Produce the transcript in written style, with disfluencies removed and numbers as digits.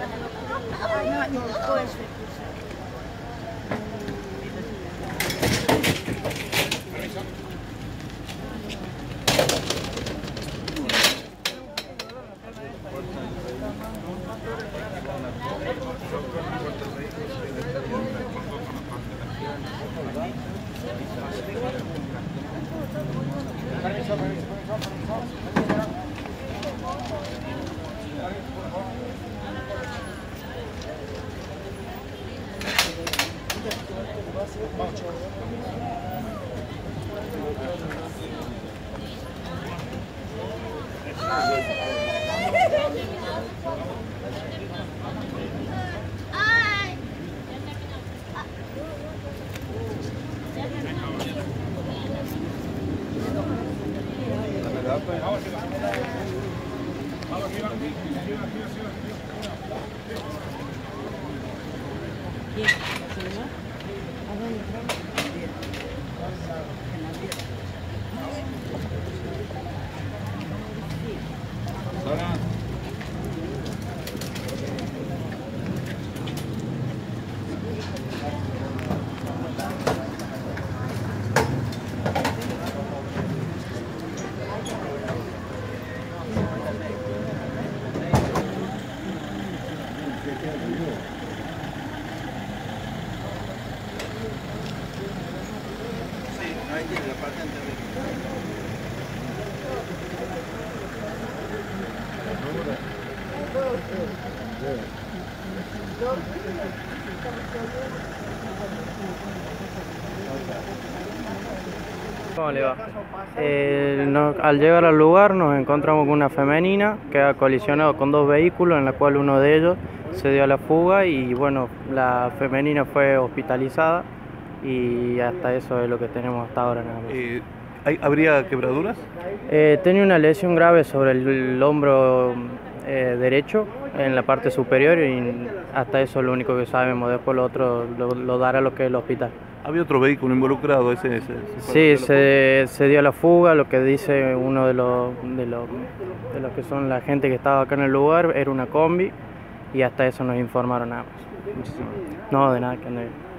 ¿Cómo le va? Al llegar al lugar nos encontramos con una femenina que ha colisionado con dos vehículos, en la cual uno de ellos se dio a la fuga y bueno, la femenina fue hospitalizada y hasta eso es lo que tenemos hasta ahora nada más. ¿Habría quebraduras? Tenía una lesión grave sobre el hombro derecho en la parte superior y hasta eso es lo único que sabemos. Después lo otro lo dará lo que es el hospital. ¿Había otro vehículo involucrado? Sí, se dio a la fuga. Lo que dice uno de los que son la gente que estaba acá en el lugar era una combi y hasta eso nos informaron nada más. No, de nada que andar.